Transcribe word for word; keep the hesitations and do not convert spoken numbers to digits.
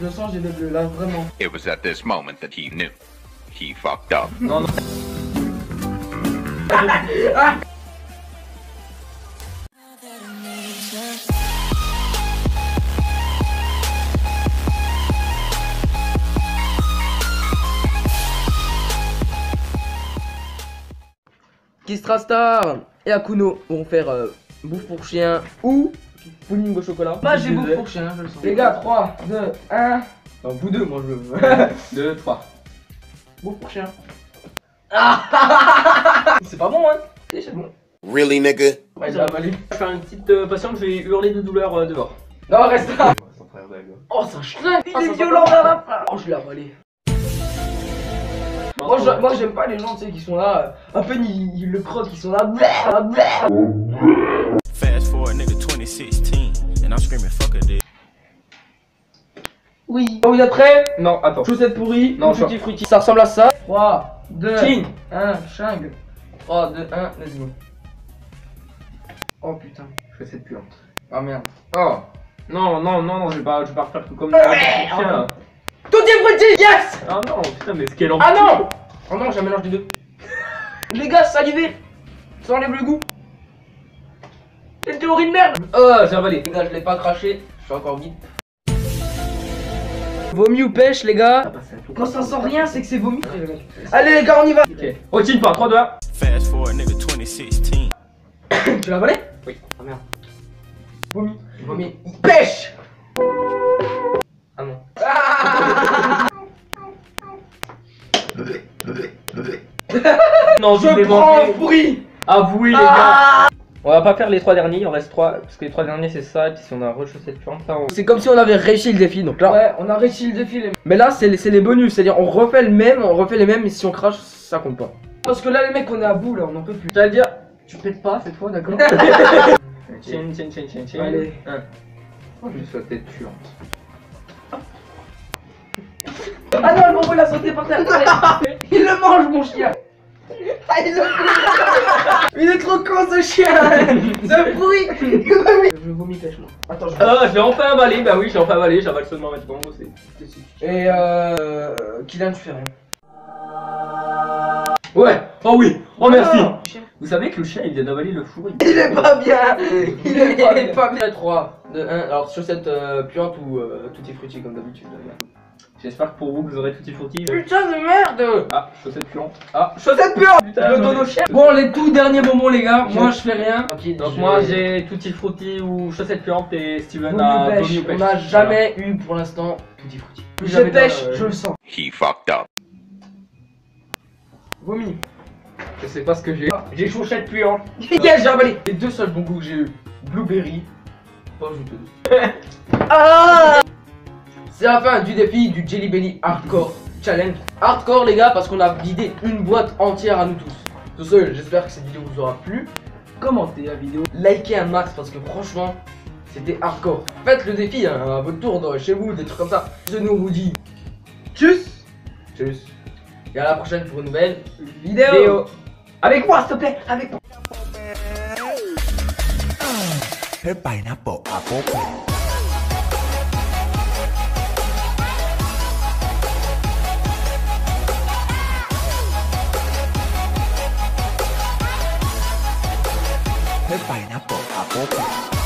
le sens, j'ai le bleu, là, vraiment. It was at this moment that he knew. He fucked up. Non, non. Ah. Kistrastar et Akuno vont faire euh, bouffe pour chien ou pudding au chocolat. Bah, j'ai bouffe pour chien, je le sens. Les gars, trois, deux, un. Non, vous deux, moi je veux. deux, trois. Bouffe pour chien. Ah. C'est pas bon, hein? C'est bon. Really, nigga? Ouais, j'ai avalé. Je vais faire une petite euh, patiente, je vais hurler de douleur euh, dehors. Non, reste là. Oh, ça chrinque. Il est violent vers la fin. Oh, je l'ai avalé. Moi, je- moi j'aime pas les gens tu sais qui sont là, euh, à peine ils, ils le crottent, qui sont là. Fast forward nigga twenty sixteen and I'm screaming fuck a dick. Oui. Vous êtes prêts? Non, attends. Chaussettes pourries, Non, tutti frutti. Ça ressemble à ça. trois, deux, King. un, Shang. trois, deux, un, let's go. Oh putain. Je fais cette puante. Ah merde. Oh. Non, non, non, non, je vais pas, je vais pas refaire tout comme ça. Tutti frutti, yes. Ah non, putain, mais ce qu'elle en. Ah non. Oh non, j'ai un mélange des deux. Les gars, salivez. Ça enlève le goût. C'est une théorie de merde. Oh, j'ai avalé. Les gars, je l'ai pas craché, je suis encore vite. Vomi ou pêche, les gars? Quand ça sent rien, c'est que c'est vomi. Allez, les gars, on y va. Ok. Routine pas, trois, deux, un. Fast forward nigga twenty sixteen. Tu l'as avalé? Oui. Ah merde. Vomi. Vomi. Pêche. Ah non. Non, Je vous prends un pourri. Avouez, les gars. On va pas faire les trois derniers, il en reste trois. Parce que les trois derniers, c'est ça. Et puis si on a rechaussé de puante, là, on. C'est comme si on avait réussi le défi, donc là. Ouais, on a réussi le défi. Les... Mais là, c'est les, c'est les bonus, c'est-à-dire on refait le même, on refait les mêmes, et si on crache, ça compte pas. Parce que là, les mecs, on est à bout, là, on en peut plus. C'est-à-dire, tu pètes pas cette fois, d'accord? Tiens, tiens, tiens, tiens, tiens. Allez. Un. Oh, je suis tête puante. Ah non, le bonbon il a sauté par terre. Il le mange, mon chien. Ah, il le mange. Il est trop con ce chien. C'est pourri. Je vomis pêche moi. Attends, je Ah, j'ai enfin avalé, bah oui, j'ai enfin avalé, j'avale seulement maintenant, c'est. Et euh. Kylian, tu fais rien. Ouais, oh oui, oh merci. Ah. Vous savez que le chien il vient d'avaler le fourri. Il est pas bien. Il est pas, il est pas bien. trois, deux, un. Alors, chaussettes euh, puantes ou euh, tutti frutti comme d'habitude. J'espère que pour vous, vous aurez tutti frutti. Putain de merde. Ah, chaussettes puantes. Ah, chaussettes puantes. Putain, Je le donne au chien. Bon, les tout derniers bonbons, les gars. Moi, je fais rien. Donc moi j'ai tutti frutti ou chaussettes puantes et Steven Vomi a ou pêche. vomi ou pêche. On n'a jamais eu pour l'instant tutti frutti. Je Jamais pêche, dans, euh, je le sens. He fucked up. Vomi. Je sais pas ce que j'ai. J'ai chaussette puante. Yes, j'ai avalé. Les deux seuls bons goûts que j'ai eu, blueberry, pas jouteuse. Ah. C'est la fin du défi du Jelly Belly Hardcore Challenge. Hardcore les gars parce qu'on a vidé une boîte entière à nous tous. Tout seul, j'espère que cette vidéo vous aura plu. Commentez la vidéo, likez un max parce que franchement, c'était hardcore. Faites le défi hein, à votre tour dans, chez vous, des trucs comme ça. Je nous vous dis tchuss. Tchuss. Et à la prochaine pour une nouvelle vidéo. Vidéo. Avec moi s'il te plaît, avec moi. เฮ้ยไปนะโปะอะโป๊ะโปะ เฮ้ยไปนะโปะอะโป๊ะโปะ